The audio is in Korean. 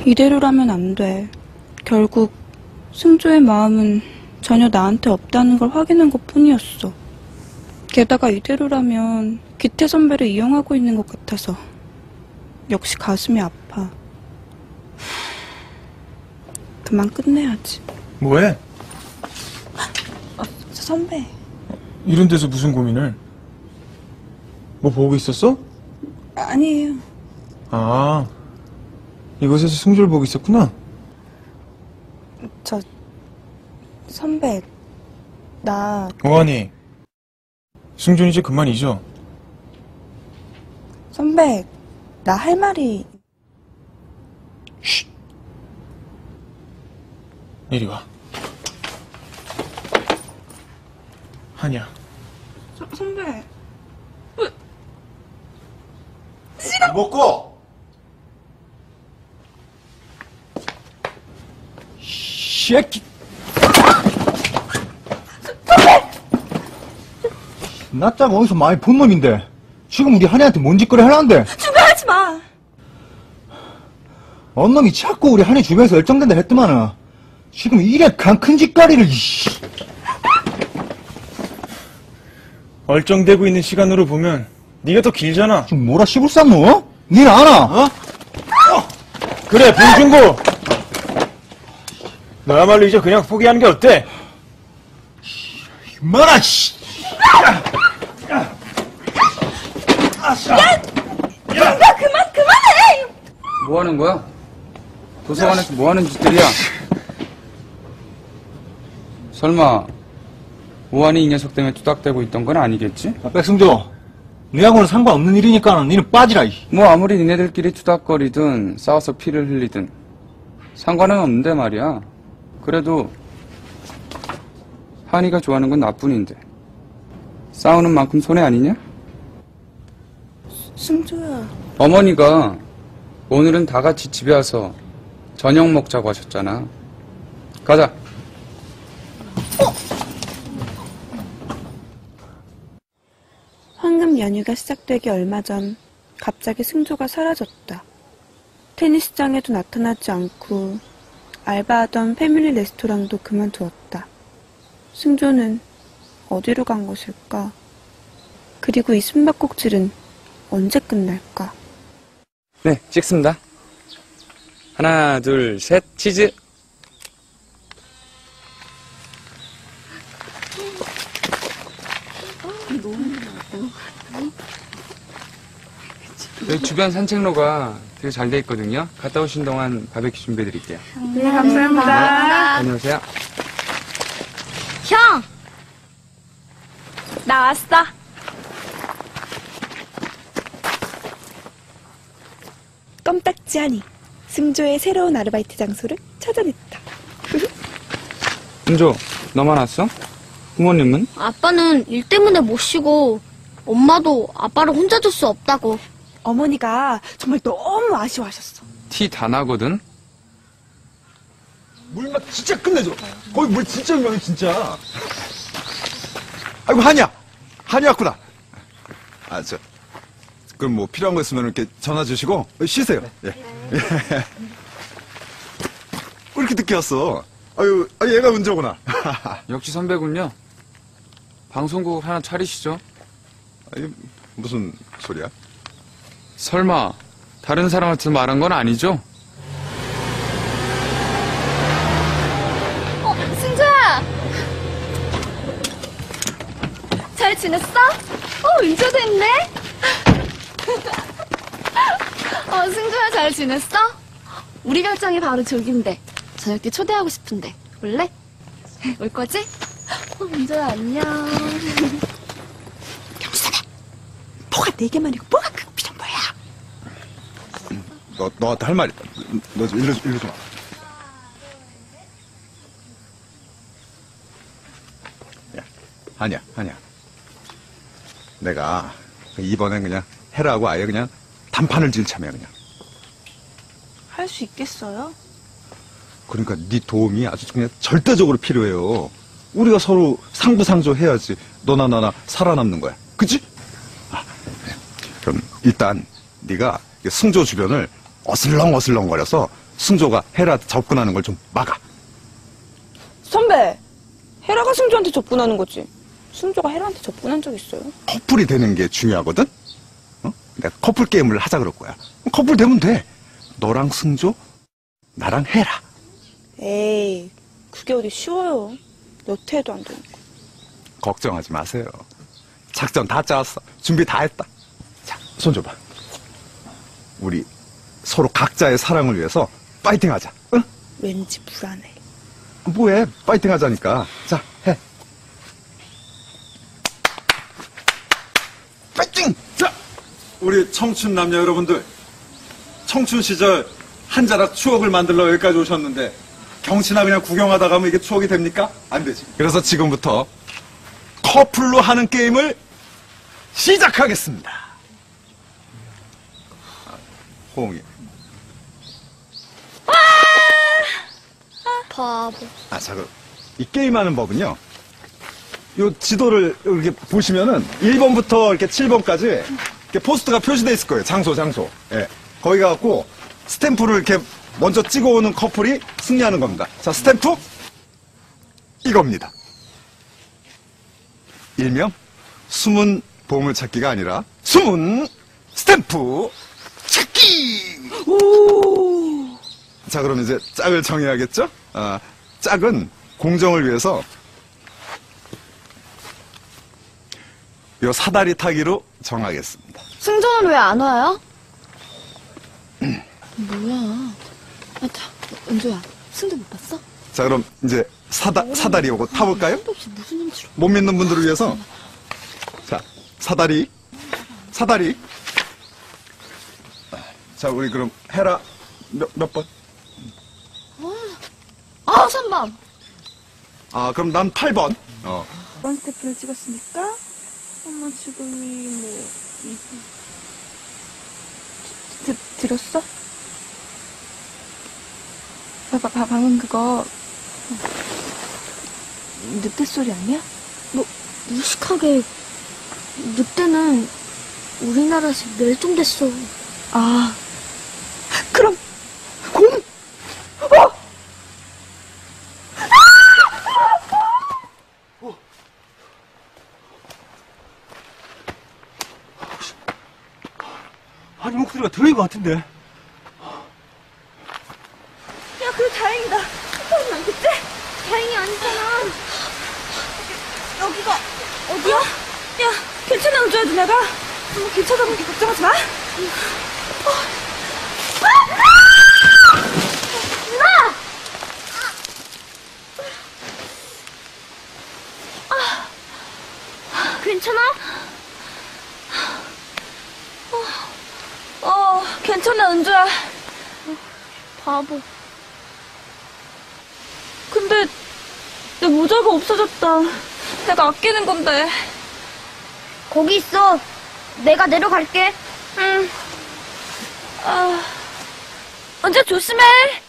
이대로라면 안 돼. 결국 승조의 마음은 전혀 나한테 없다는 걸 확인한 것뿐이었어. 게다가 이대로라면 기태 선배를 이용하고 있는 것 같아서 역시 가슴이 아파. 그만 끝내야지. 뭐해? 선배. 이런 데서 무슨 고민을? 뭐 보고 있었어? 아니에요. 아, 이곳에서 승조를 보고 있었구나. 선배, 나 오한이, 승준 이제 그만 잊어. 선배, 나 할 말이... 쉿. 이리 와. 한이야. 선배. 먹고! 새끼! 나짜가 어디서 많이 본 놈인데 지금 우리 한이한테 뭔 짓거리 하려는데? 중간하지 마! 언놈이 자꾸 우리 한이 주변에서 열정된다 했더만은 지금 이래 큰 짓거리를 이씨. 얼쩡대고 있는 시간으로 보면 네가 더 길잖아. 지금 뭐라 씹을 쌌노? 어? 니는 아나? 어? 그래, 봉준구. 너야말로 이제 그냥 포기하는 게 어때? 뭐라 씨. 야, 그만해! 뭐 하는 거야? 도서관에서 뭐 하는 짓들이야? 설마 오한이 이 녀석 때문에 투닥대고 있던 건 아니겠지? 백승조, 니하고는 상관없는 일이니까 니는 빠지라. 뭐 아무리 니네들끼리 투닥거리든 싸워서 피를 흘리든 상관은 없는데 말이야. 그래도 한이가 좋아하는 건 나뿐인데 싸우는 만큼 손해 아니냐? 승조야. 어머니가 오늘은 다 같이 집에 와서 저녁 먹자고 하셨잖아. 가자. 황금 연휴가 시작되기 얼마 전 갑자기 승조가 사라졌다. 테니스장에도 나타나지 않고 알바하던 패밀리 레스토랑도 그만두었다. 승조는 어디로 간 것일까? 그리고 이 숨바꼭질은 언제 끝날까? 네, 찍습니다. 하나, 둘, 셋, 치즈. 여기 주변 산책로가 되게 잘 돼 있거든요. 갔다 오신 동안 바베큐 준비해 드릴게요. 네, 감사합니다. 다녀오세요. 형! 나 왔어. 껌딱지하니 승조의 새로운 아르바이트 장소를 찾아냈다. 은조, 너만 왔어? 부모님은? 아빠는 일 때문에 못 쉬고 엄마도 아빠를 혼자 둘 수 없다고. 어머니가 정말 너무 아쉬워하셨어. 티 다 나거든? 물맛 진짜 끝내줘. 거기 물 진짜 유명해, 진짜. 아이고, 한이야. 한이 왔구나. 그럼 뭐 필요한 거 있으면 이렇게 전화 주시고 쉬세요. 예. 왜 이렇게 늦게 왔어? 아유, 얘가 은조구나. 역시 선배군요. 방송국 하나 차리시죠. 아니, 무슨 소리야? 설마 다른 사람한테 말한 건 아니죠? 승조야! 잘 지냈어? 은조도 있네? 승조야 잘 지냈어? 우리 결정이 바로 저긴데 저녁 때 초대하고 싶은데 올래? 올 거지? 은조야 안녕. 경수사가 뭐가 4개만이고 뭐가 극비전 거야? 너한테 할 말이. 너 좀 일로 좀 와. 야, 한이야. 내가 이번엔 그냥 해라고 아예 그냥 단판을 질 참이야, 그냥. 할 수 있겠어요? 그러니까 네 도움이 아주 그냥 절대적으로 필요해요. 우리가 서로 상부상조 해야지 너나 나나 살아남는 거야. 그치? 그래. 그럼 일단 네가 승조 주변을 어슬렁거려서 승조가 헤라한테 접근하는 걸 좀 막아. 선배, 헤라가 승조한테 접근하는 거지. 승조가 헤라한테 접근한 적 있어요? 커플이 되는 게 중요하거든? 어? 내가 커플 게임을 하자 그럴 거야. 커플 되면 돼. 너랑 승조, 나랑 헤라. 에이, 그게 어디 쉬워요. 몇 회도 안 되는 거. 걱정하지 마세요. 작전 다 짜왔어. 준비 다 했다. 자, 손 줘봐. 우리 서로 각자의 사랑을 위해서 파이팅 하자. 응? 왠지 불안해. 뭐해? 파이팅 하자니까. 자, 해. 파이팅! 자, 우리 청춘 남녀 여러분들. 청춘 시절 한 자락 추억을 만들러 여기까지 오셨는데 경치나 그냥 구경하다 가면 이게 추억이 됩니까? 안 되지. 그래서 지금부터 커플로 하는 게임을 시작하겠습니다. 호응이. 바보. 자, 그럼 이 게임하는 법은요. 요 지도를 이렇게 보시면은 1번부터 이렇게 7번까지 이렇게 포스트가 표시돼 있을 거예요. 장소. 예. 거기 가갖고 스탬프를 이렇게 먼저 찍어오는 커플이 승리하는 겁니다. 자, 스탬프 이겁니다. 일명 숨은 보물찾기가 아니라 숨은 스탬프 찾기. 자, 그럼 이제 짝을 정해야겠죠? 짝은 공정을 위해서 요 사다리 타기로 정하겠습니다. 승조는 왜 안 와요? 뭐야. 은조야, 승조 못 봤어? 자, 그럼 이제 사다리 요거 타볼까요? 한도 없이 무슨 눈치로. 못 믿는 분들을 위해서. 자, 사다리. 자, 우리 그럼 헤라 몇 번? 3번. 그럼 난 8번. 번 스태프를 찍었으니까 엄마 지금이 뭐 들었어? 방금 그거 늑대 소리 아니야? 무식하게. 늑대는 우리나라에서 멸종됐어. 그럼 곰! 아니, 목소리가 들린 것 같은데. 야, 그래 다행이다. 소리는 안 듣지? 다행이 아니잖아. 여기가 어디야? 야, 괜찮아, 은주야, 누나가. 너무 길 찾아보니까 걱정하지 마. 괜찮아? 괜찮아, 은주야. 바보. 근데 내 모자가 없어졌다. 내가 아끼는 건데. 거기 있어. 내가 내려갈게. 은주야, 조심해.